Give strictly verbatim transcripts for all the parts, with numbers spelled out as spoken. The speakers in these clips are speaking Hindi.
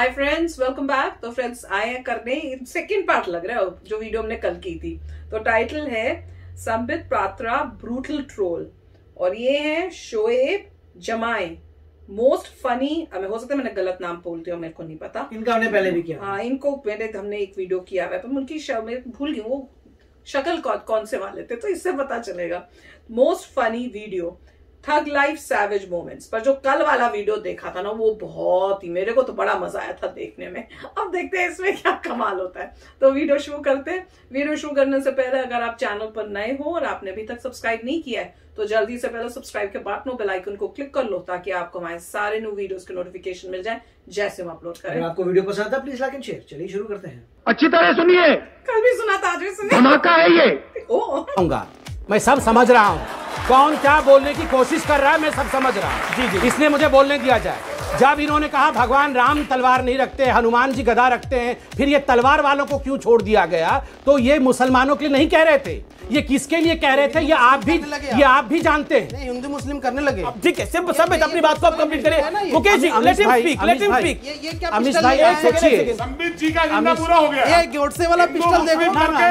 हाय फ्रेंड्स, वेलकम बैक। तो फ्रेंड्स आए हैं करने सेकंड पार्ट लग रहा है जो वीडियो हमने कल की थी। तो टाइटल है संबित पात्रा ब्रूटल ट्रोल और ये है शोएब जमाई मोस्ट फनी। हमें हो सकता है मैंने गलत नाम बोलती हूँ, मेरे को नहीं पता। इनका हमने पहले भी किया। हाँ, इनको मैंने हमने एक वीडियो किया है पर उनकी भूल गई वो शक्ल कौन कौन से वाले थे, तो इससे पता चलेगा। Most funny video thug life savage moments. पर जो कल वाला वीडियो देखा था ना वो बहुत ही, मेरे को तो बड़ा मजा आया था देखने में। अब देखते हैं इसमें क्या कमाल होता है। तो वीडियो शुरू करते हैं। वीडियो शुरू करने से पहले अगर आप चैनल पर नए हो और आपने अभी तक सब्सक्राइब नहीं किया है तो जल्दी से पहले सब्सक्राइब के बटन और बेल आइकन को क्लिक कर लो ताकि आपको हमारे सारे न्यू वीडियोस के नोटिफिकेशन मिल जाए जैसे हम अपलोड करें। अगर आपको वीडियो पसंद आता प्लीज लाइक एंड शेयर। चलिए शुरू करते हैं। अच्छी तरह सुनिए, कल भी सुना था, आज भी सुनिए। धमाका है ये। ओ मैं सब समझ रहा हूँ, कौन क्या बोलने की कोशिश कर रहा है मैं सब समझ रहा हूँ। जी जी, इसलिए मुझे बोलने दिया जाए। जब इन्होंने कहा भगवान राम तलवार नहीं रखते, हनुमान जी गदा रखते हैं, फिर ये तलवार वालों को क्यों छोड़ दिया गया, तो ये मुसलमानों के लिए नहीं कह रहे थे, ये किसके लिए कह रहे थे ये आप भी ये आप भी जानते हैं। हिंदू मुस्लिम करने लगे। ठीक है, सब सब अपनी बात को कंप्लीट करें। Mukesh ji let him speak, let him speak. ये क्या अमित भाई आप सोचिए, संबित जी का जिंदा पूरा हो गया। ये गोडसे वाला पिस्टल देखो।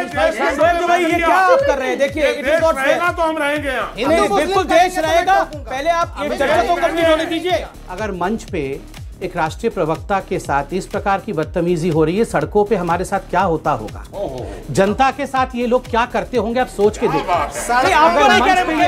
भाई ये क्या आप कर रहे हैं? देखिए इट इज नॉट फेयर। तो हम रहेंगे यहाँ, बिल्कुल देश रहेगा। पहले आप एक चर्चा तो कंप्लीट होने दीजिए। अगर मंच पे एक राष्ट्रीय प्रवक्ता के साथ इस प्रकार की बदतमीजी हो रही है, सड़कों पे हमारे साथ क्या होता होगा, जनता के साथ ये लोग क्या करते होंगे, आप सोच के देखिए। आपको नहीं कह रहे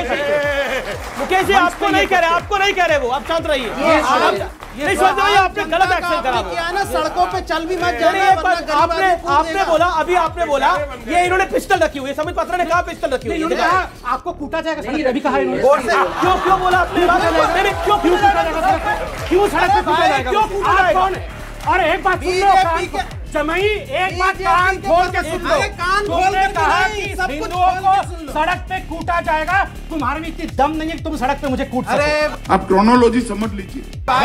मुकेश जी, आपको नहीं कह रहे, आपको नहीं कह रहे वो, आप शांत रहिए। नहीं सोच रहे आपने गलत एक्शन करा क्या ना, सड़कों पे चल भी मत जाना। आपने आपने बोला अभी आपने बोला ये इन्होंने पिस्टल रखी हुई है, संबित पात्रा ने कहा पिस्टल रखी हुई है। आपको कूटा जाएगा सड़क पे, अभी कहा क्यों क्यों बोला आपने? क्यों क्यों कूटा जाएगा? क्यों सड़क पे कूटा जाएगा? क्यों कूटा जाएगा? और एक बात सुन लो जमाई, एक बात कान खोल के सुन लो। कान खोल के कहा कि हिंदुओं को सड़क पे कूटा जाएगा, तुम्हारे में इतनी दम नहीं है कि तुम सड़क पे मुझे कूट सको। आप क्रोनोलॉजी समझ लीजिए।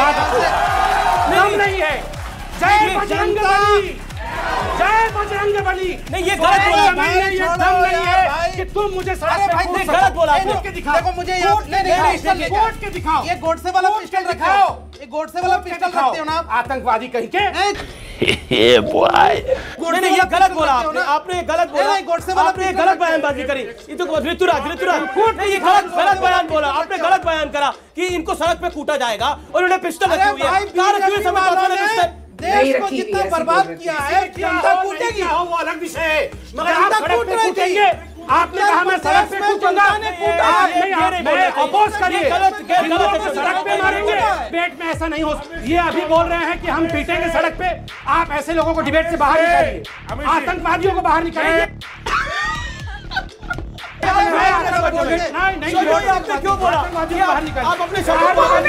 दम नहीं है। जय बजरंग बली, जय बजरंग बली। नहीं ये गलत बोला, नहीं ये दम नहीं है कि तुम मुझे सड़क पे कूट सको। गलत बोला आपने। देखो मुझे ये नहीं कोर्ट के दिखाओ, ये गोडसे वाला पिस्टल दिखाओ, ये गोडसे वाला पिस्टल रखते हो ना आप, आतंकवादी कहीं के। ये बॉय नहीं नहीं ये गलत बोला आपने, आपने ये गलत बोला। गोडसे वाला आपने गलत बयानबाजी करी। ये तो ऋतुराज ऋतुराज नहीं ये गलत गलत बयान बोला आपने, गलत बयान करा कि इनको सड़क पे कूटा जाएगा और उन्हें पिस्टल रखी हुई है। कहां रखी हुई? समझ पाता नहीं पिस्टल। देश को जितना बर्बाद किया है जनता कूटेगी, वो अलग विषय है, मगर आप सड़क पे कूटेंगे। आपने कहा मैं सड़क पे कूटूंगा, मैं अपोज करिए। हिंदुओं को सड़क पे मारेंगे, पेट में ऐसा नहीं हो। ये अभी बोल रहे हैं कि हम पीटेंगे सड़क पे। आप ऐसे लोगों को डिबेट से बाहर निकालिए, आतंकवादियों को बाहर निकालिए। नहीं नहीं आपने क्यों बोला? आप अपने शब्द बाहर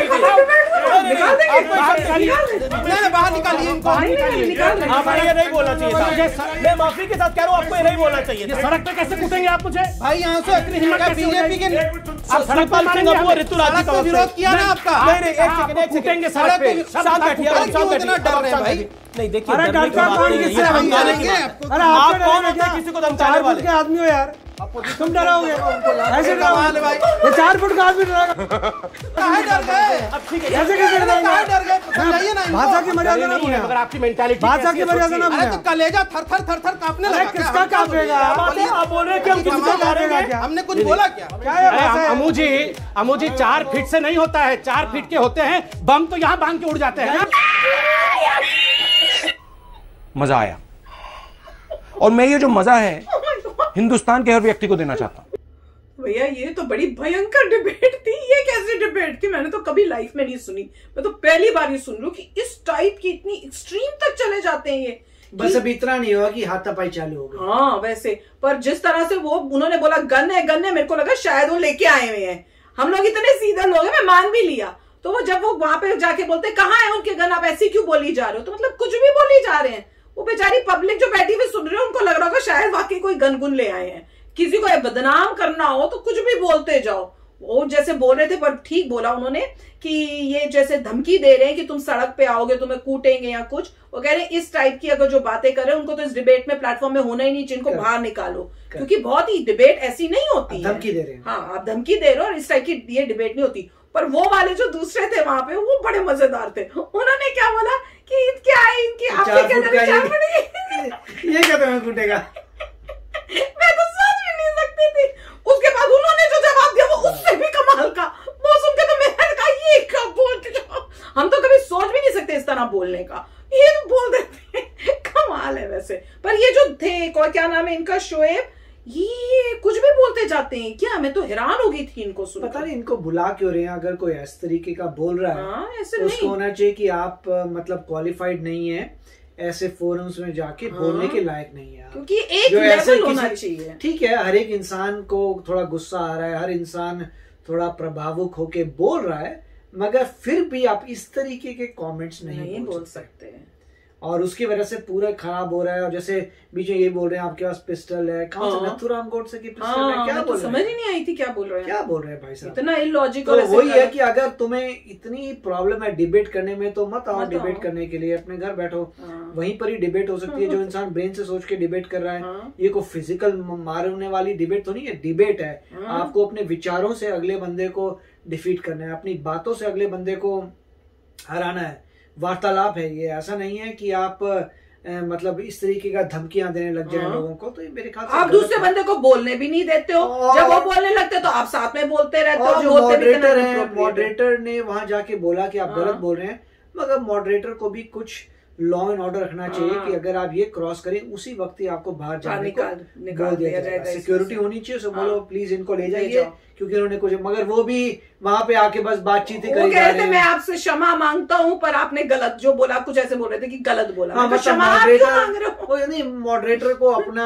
निकालिए इनको। आपने ये नहीं बोलना चाहिए था। मैं माफी के साथ कह रहा हूँ, आपको ये नहीं बोलना चाहिए। सड़क पे कैसे कूटेंगे आप मुझे? भाई यहाँ से इतनी हिम्मत बीजेपी के आप सड़क पर मारेंगे। ऋतुराज का विरोध किया ना आपका। नहीं नहीं एक सेकंड एक सेकंड सड़क पे शांत बैठिए, आप शांत बैठिए भाई। नहीं देखिए, अरे डरता कौन किससे? हम मारेंगे। अरे आप कौन होते हैं किसी को धमकाने वाले आदमी हो यार? तुम डराओगे ऐसे डराओगे भाई? ये चार फुट का आदमी डरेगा। काहे डर गए? अब ठीक है, ऐसे कैसे डरेंगे? काहे डर गए? समझाइए ना। भाषा की मर्यादा ना भूलें, अगर आपकी मेंटालिटी भाषा की मर्यादा ना भूलें। अरे तो कलेजा थर थर थर थर कांपने लगा। किसका कांपेगा? आप बोल रहे हैं कि हम किसी को मारेंगे क्या? हमने कुछ बोला क्या? क्या है अमू जी? अमू जी चार फीट से नहीं होता है, चार फीट के होते हैं। बम तो यहाँ बांध के उड़ जाते हैं। मजा आया, और मैं ये जो मजा है हिंदुस्तान के हर व्यक्ति को देना चाहता हूं। भैया ये तो बड़ी भयंकर डिबेट थी। ये कैसी डिबेट थी? मैंने तो कभी लाइफ में नहीं सुनी। मैं तो पहली बार ही सुन रही हूँ कि इस टाइप की इतनी एक्सट्रीम तक चले जाते हैं ये। बस अब इतना नहीं हुआ कि हाथापाई चालू हो गई। हाँ वैसे, पर जिस तरह से वो उन्होंने बोला गन है गन है, मेरे को लगा शायद वो लेके आए हुए हैं। हम लोग इतने सीधे लोग हैं, मैं मान भी लिया। तो वो जब वो वहां पे जाके बोलते कहाँ है उनके गन, आप ऐसी क्यों बोली जा रहे हो, तो मतलब कुछ भी बोली जा रहे हैं। वो बेचारी पब्लिक जो बैठी हुई सुन रहे हो, उनको लग रहा होगा शायद वाकई कोई गन गुन ले आए हैं। किसी को बदनाम करना हो तो कुछ भी बोलते जाओ। वो जैसे बोल रहे थे, पर ठीक बोला उन्होंने कि ये जैसे धमकी दे रहे हैं कि तुम सड़क पे आओगे तुम्हें कूटेंगे या कुछ। वो कह रहे हैं इस टाइप की अगर जो बातें कर रहे हैं उनको तो इस डिबेट में प्लेटफॉर्म में होना ही नहीं, जिनको बाहर निकालो, क्योंकि बहुत ही डिबेट ऐसी नहीं होती है। धमकी दे रहे हैं। हाँ आप धमकी दे रहे हो और इस टाइप की ये डिबेट नहीं होती। पर वो वाले जो दूसरे थे वहां पे वो बड़े मजेदार थे। उन्होंने क्या बोला कि क्या है इनकी आपके के अंदर चार फुट ये क्या तुम्हें कूटेगा? मैं तो सोच भी नहीं सकती थी। उसके बाद उन्होंने जो जवाब दिया वो उससे भी कमाल का। वो सुन के तो मैंने कहा ये क्या बोलते हो, हम तो कभी सोच भी नहीं सकते इस तरह बोलने का, ये तो बोल देते हैं। कमाल है वैसे। पर ये जो थे को क्या नाम है इनका, शोएब, ये कुछ भी बोलते जाते हैं क्या? मैं तो हैरान हो गई थी इनको सुन। पता नहीं इनको बुला क्यों रहे हैं। अगर कोई इस तरीके का बोल रहा है हाँ, ऐसे तो उसको नहीं। होना चाहिए कि आप मतलब क्वालिफाइड नहीं है, ऐसे फोरम्स में जाके हाँ, बोलने के लायक नहीं है, क्योंकि एक लेवल होना चाहिए। ठीक है, हर एक इंसान को थोड़ा गुस्सा आ रहा है, हर इंसान थोड़ा प्रभावुक होके बोल रहा है, मगर फिर भी आप इस तरीके के कमेंट्स नहीं, नहीं बोल, बोल सकते, सकते। और उसकी वजह से पूरा खराब हो रहा है। और जैसे बीच में ये बोल रहे हैं आपके पास पिस्टल है, कहाँ से नथुराम गोडसे की पिस्टल हाँ, है, क्या तो बोल रहे समझ हैं? ही नहीं आई थी क्या बोल रहे हैं, क्या बोल रहे हैं भाई साहब, इतना इलॉजिकल। तो वही है कि अगर तुम्हें इतनी प्रॉब्लम है डिबेट करने में तो मत आओ डिबेट करने के लिए, अपने घर बैठो, वहीं पर ही डिबेट हो सकती है। जो इंसान ब्रेन से सोच के डिबेट कर रहा है, ये कोई फिजिकल मारने वाली डिबेट तो नहीं है, डिबेट है। आपको अपने विचारों से अगले बंदे को डिफीट करना है, अपनी बातों से अगले बंदे को हराना है, वार्तालाप है ये। ऐसा नहीं है कि आप आ, मतलब इस तरीके का धमकियां देने लग जाए लोगों को, तो ये मेरे ख्याल से आप दूसरे बंदे को बोलने भी नहीं देते हो। जब वो बोलने लगते तो आप साथ में बोलते रहते हो। जो मॉडरेटर है, मॉडरेटर ने वहां जाके बोला कि आप गलत बोल रहे हैं, मगर मॉडरेटर को भी कुछ लॉ एंड ऑर्डर रखना चाहिए कि अगर आप ये क्रॉस करें उसी वक्त ही आपको बाहर जाने को बोल दिया जाएगा। सिक्योरिटी होनी चाहिए, सो बोलो प्लीज इनको ले जाइए, क्योंकि उन्होंने कुछ, मगर वो भी वहां पे आके बस बातचीत ही करी जा रहे हैं। मैं आपसे क्षमा मांगता हूँ पर आपने गलत जो बोला, कुछ ऐसे बोल रहे थे कि गलत बोला। हाँ, मतलब मॉडरेटर नहीं, मॉडरेटर को अपना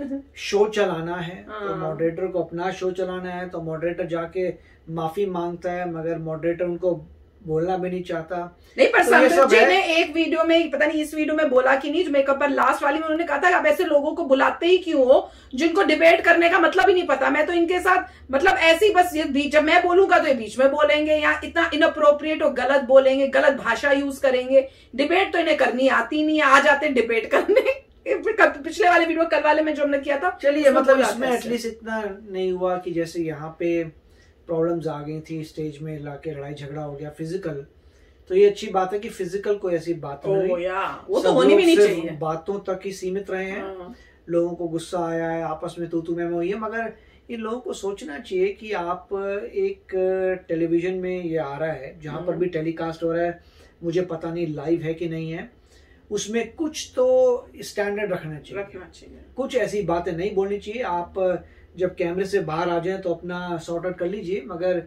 शो चलाना है, तो मॉडरेटर को अपना शो चलाना है, तो मॉडरेटर जाके माफी मांगता है, मगर मॉडरेटर उनको बोलना भी नहीं चाहता। नहीं, पर तो संदीप जी ने एक वीडियो में, पता नहीं इस वीडियो में बोला कि नहीं, जो मेकअप पर लास्ट वाली में उन्होंने कहा था आप ऐसे लोगों को बुलाते ही क्यों हो जिनको डिबेट करने का मतलब ही नहीं पता। मैं तो इनके साथ मतलब ऐसे ही बस ये जब मैं बोलूंगा तो ये बीच में बोलेंगे, या इतना इनअप्रोप्रिएट और गलत बोलेंगे, गलत भाषा यूज करेंगे। डिबेट तो इन्हें करनी आती नहीं है, आ जाते डिबेट करने। पिछले वाले वीडियो कल वाले में जो हमने किया था, चलिए मतलब इसमें एटलीस्ट इतना नहीं हुआ कि जैसे यहाँ पे प्रॉब्लम्स आ गई थी, स्टेज में लाके लड़ाई झगड़ा हो गया फिजिकल, तो ये अच्छी बात है कि फिजिकल कोई ऐसी बात नहीं, वो तो होनी भी नहीं चाहिए, बातों तक ही सीमित रहे हैं। लोगों को गुस्सा आया है, आपस में तू तू मैं मैं हुई है, मगर इन लोगों को सोचना चाहिए कि आप एक टेलीविजन में ये आ रहा है, जहां पर भी टेलीकास्ट हो रहा है, मुझे पता नहीं लाइव है कि नहीं है, उसमें कुछ तो स्टैंडर्ड रखना चाहिए, रखना चाहिए। कुछ ऐसी बातें नहीं बोलनी चाहिए। आप जब कैमरे से बाहर आ जाएं तो अपना सॉर्ट आउट कर लीजिए, मगर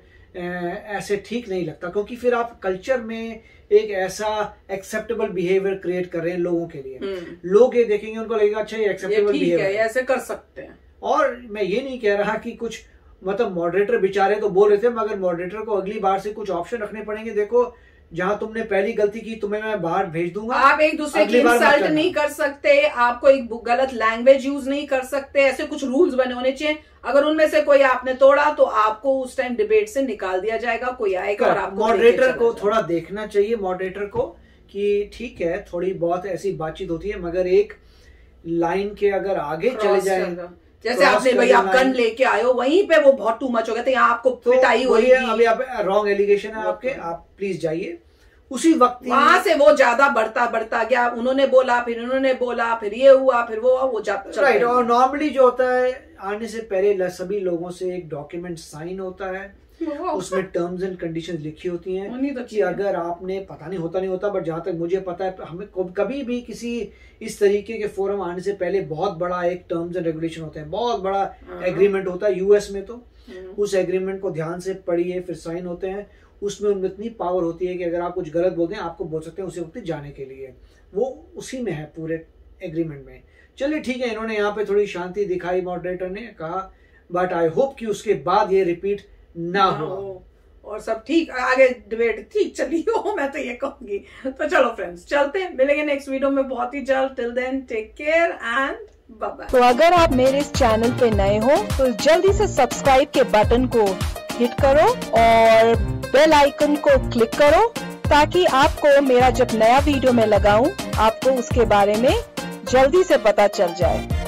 ऐसे ठीक नहीं लगता, क्योंकि फिर आप कल्चर में एक ऐसा एक्सेप्टेबल बिहेवियर क्रिएट कर रहे हैं लोगों के लिए। लोग ये देखेंगे, उनको लगेगा अच्छा ये एक्सेप्टेबल बिहेवियर है, ऐसे कर सकते हैं। और मैं ये नहीं कह रहा कि कुछ मतलब मॉडरेटर बेचारे तो बोल रहे थे, मगर मॉडरेटर को अगली बार से कुछ ऑप्शन रखने पड़ेंगे। देखो जहां तुमने पहली गलती की तुम्हें मैं बाहर भेज दूंगा। आप एक दूसरे की इंसल्ट नहीं कर सकते, आपको एक गलत लैंग्वेज यूज नहीं कर सकते, ऐसे कुछ रूल्स बने होने चाहिए। अगर उनमें से कोई आपने तोड़ा तो आपको उस टाइम डिबेट से निकाल दिया जाएगा, कोई आएगा और आपको मॉडरेटर को थोड़ा देखना चाहिए, मॉडरेटर को कि ठीक है थोड़ी बहुत ऐसी बातचीत होती है, मगर एक लाइन के अगर आगे चले जाए, जैसे आपने भाई आप गन लेके आए हो, वहीं पे वो बहुत टू मच हो गया था, यहाँ आपको तो पिटाई हुई है, अभी आप रॉन्ग एलिगेशन है आपके, आप प्लीज जाइए। उसी वक्त वहां से वो ज्यादा बढ़ता बढ़ता गया, उन्होंने बोला फिर उन्होंने बोला फिर ये हुआ फिर वो वो जाता। राइट, और नॉर्मली जो होता है आने से पहले सभी लोगों से एक डॉक्यूमेंट साइन होता है, उसमें टर्म्स एंड कंडीशंस लिखी होती हैं कि अगर आपने, पता नहीं होता नहीं होता, बट जहां तक मुझे पता है हमें कभी भी किसी इस तरीके के फोरम आने से पहले बहुत बड़ा एक टर्म्स एंड रेगुलेशन होता है, बहुत बड़ा एग्रीमेंट होता है। यूएस में तो उस एग्रीमेंट को ध्यान से पढ़िए, फिर साइन होते हैं, उसमें उनमें इतनी पावर होती है कि अगर आप कुछ गलत बोलते हैं आपको बोल सकते हैं उसी वक्त जाने के लिए, वो उसी में है पूरे एग्रीमेंट में। चलिए ठीक है, इन्होंने यहाँ पे थोड़ी शांति दिखाई, मॉडरेटर ने कहा, बट आई होप कि उसके बाद ये रिपीट ना हो और सब ठीक आगे डिबेट ठीक चली हो, मैं तो ये कहूंगी। तो चलो फ्रेंड्स चलते हैं, मिलेंगे नेक्स्ट वीडियो में बहुत ही जल्द। Till then take care and bye bye. तो अगर आप मेरे इस चैनल पे नए हो तो जल्दी से सब्सक्राइब के बटन को हिट करो और बेल आइकन को क्लिक करो, ताकि आपको मेरा जब नया वीडियो मैं लगाऊं आपको उसके बारे में जल्दी से पता चल जाए।